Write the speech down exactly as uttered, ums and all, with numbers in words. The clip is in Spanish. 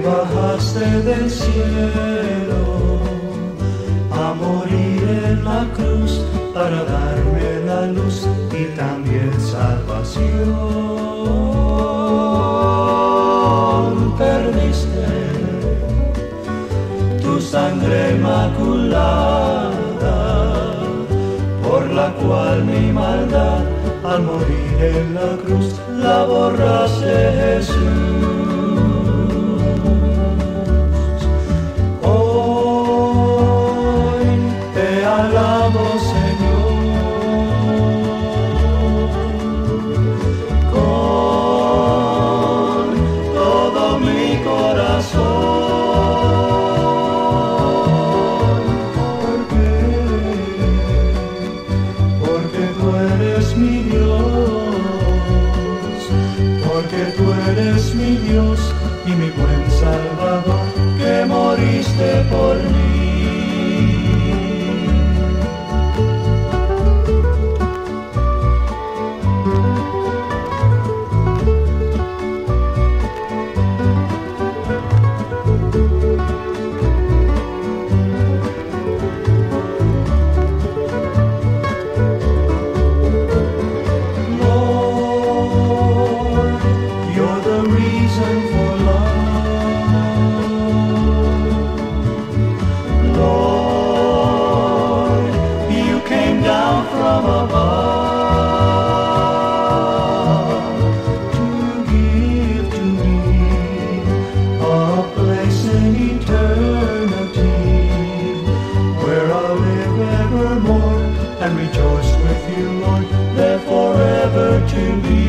bajaste del cielo a morir en la cruz para darme la luz y también salvación. Perdiste tu sangre inmaculada, por la cual mi maldad al morir en la cruz la borraste, Jesús. Y mi buen Salvador, que moriste por mí. Lord, you're the reason for from above to give to me a place in eternity where I'll live evermore and rejoice with you, Lord, there forever to be.